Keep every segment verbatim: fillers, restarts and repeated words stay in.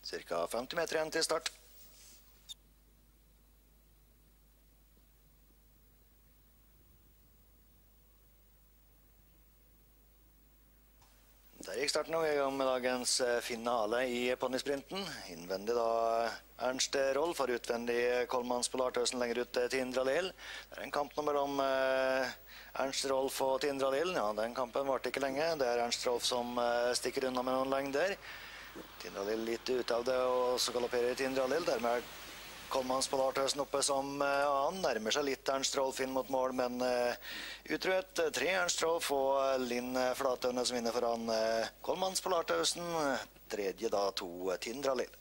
Cirka femti meter igjen til start. Der gikk starten, og vi er i gang med dagens finale i ponysprinten. Innvendig da Ernst Rolf, og utvendig Kolmans Polartøsen lenger ut til Tindra Lill. Det er en kamp nå mellom Ernst Rolf og Tindra Lill. Ja, den kampen varte ikke lenge. Det er Ernst Rolf som stikker unna med noen lengder. Tindra Lill litt ut av det, og så galopperer Tindra Lill. Dermed er Kolmans Polartøsen oppe som annen. Nærmer seg litt Ernst Rolf inn mot mål, men utruet tre Ernst Rolf og Linn Flatøyne som vinner foran Kolmans Polartøsen. Tredje da to Tindra Lill.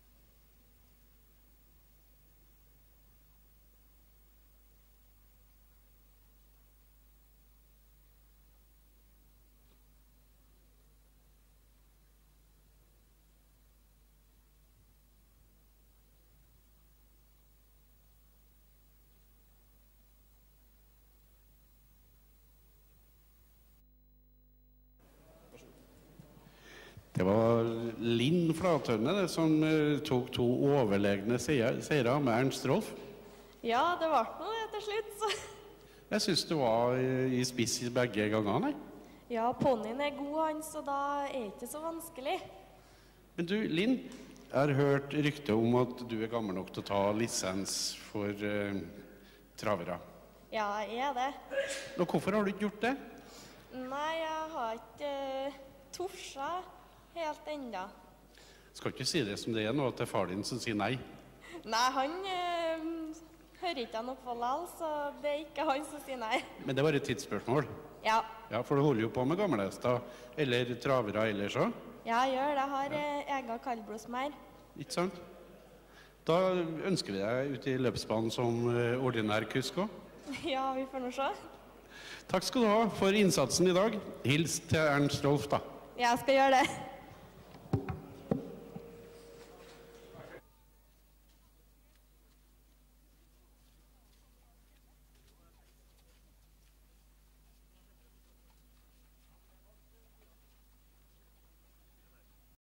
Det var Linn Flatøyne som tok to overlegne seire med Ernst Rolf. Ja, det var noe til slutt, så. Jeg synes du var i spiss i begge gangene. Ja, ponyen er god, han, så da er det ikke så vanskelig. Men du, Linn, jeg har hørt rykte om at du er gammel nok til å ta lisens for uh, travere. Ja, jeg er det. Og hvorfor har du ikke gjort det? Nei, jeg har ikke uh, torset helt enda. Skal ikke si det som det er nå, at det er far din som sier nei? Nei, han øh, hører ikke han opp for lall, så det er ikke han som sier nei. Men det var et tidsspørsmål? Ja. Ja, for du holder jo på med gammelhester, eller travere ellers også? Ja, jeg gjør det. Jeg har ja. egen kaldblodsmer. Ikke sant? Da ønsker vi deg ut i løpsbanen som ordinær kusk også. Ja, vi får nå se. Takk skal du ha for innsatsen i dag. Hils til Ernst Rolf da. Jeg skal gjøre det.